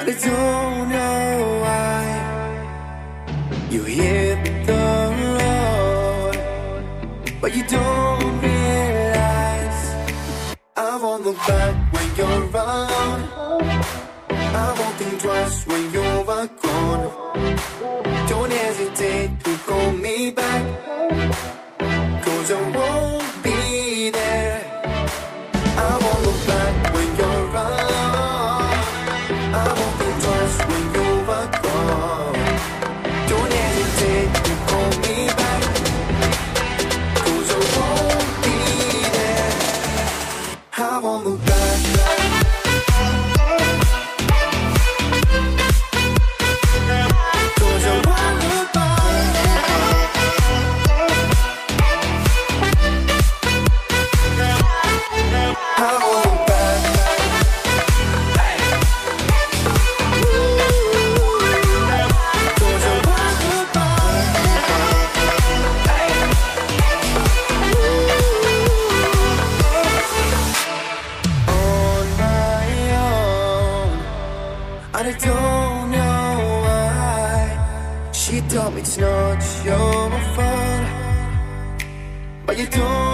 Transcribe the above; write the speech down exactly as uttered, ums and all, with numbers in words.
but I don't know why. You hit the road, but you don't realize I won't look back when you're around. I won't think twice when you're gone. Don't hesitate to call me back, 'cause I won't be there. I won't look back when you're around. I won't think twice when you're gone. Don't hesitate to call me back, 'cause I won't be there. I won't look back. I don't know why. She told me it's not your fault, but you don't